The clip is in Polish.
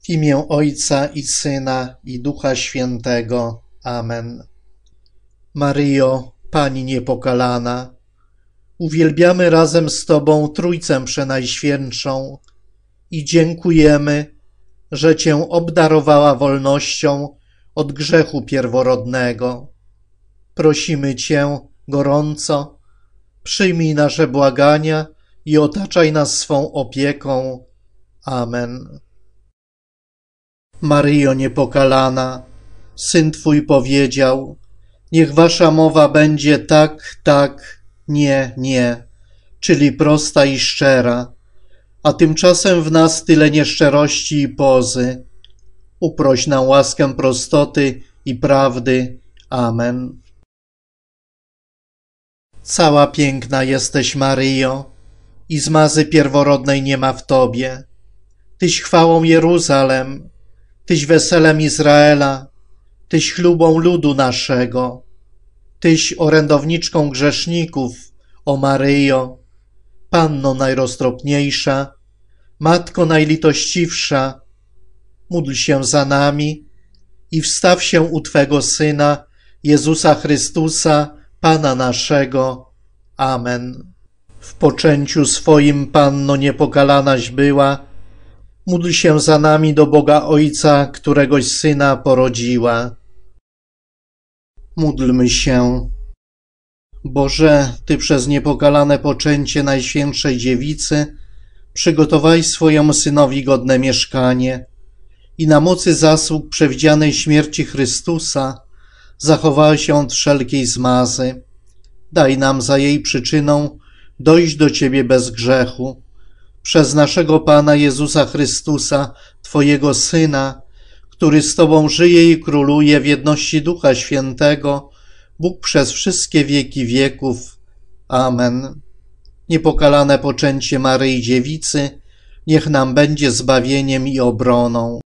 W imię Ojca i Syna, i Ducha Świętego. Amen. Maryjo, Pani niepokalana, uwielbiamy razem z Tobą Trójcę Przenajświętszą i dziękujemy, że Cię obdarowała wolnością od grzechu pierworodnego. Prosimy Cię gorąco, przyjmij nasze błagania i otaczaj nas swą opieką. Amen. Maryjo niepokalana, Syn Twój powiedział: niech Wasza mowa będzie tak, tak, nie, nie, czyli prosta i szczera, a tymczasem w nas tyle nieszczerości i pozy. Uproś nam łaskę prostoty i prawdy. Amen. Cała piękna jesteś, Maryjo, i zmazy pierworodnej nie ma w Tobie. Tyś chwałą Jeruzalem, Tyś weselem Izraela, Tyś chlubą ludu naszego, Tyś orędowniczką grzeszników, o Maryjo, Panno najroztropniejsza, Matko najlitościwsza, módl się za nami i wstaw się u Twego Syna, Jezusa Chrystusa, Pana naszego. Amen. W poczęciu swoim, Panno niepokalanaś była, módl się za nami do Boga Ojca, któregoś Syna porodziła. Módlmy się. Boże, Ty przez niepokalane poczęcie Najświętszej Dziewicy przygotowałeś swojemu Synowi godne mieszkanie i na mocy zasług przewidzianej śmierci Chrystusa zachowałeś ją od wszelkiej zmazy. Daj nam za jej przyczyną dojść do Ciebie bez grzechu. Przez naszego Pana Jezusa Chrystusa, Twojego Syna, który z Tobą żyje i króluje w jedności Ducha Świętego, Bóg przez wszystkie wieki wieków. Amen. Niepokalane poczęcie Maryi Dziewicy niech nam będzie zbawieniem i obroną.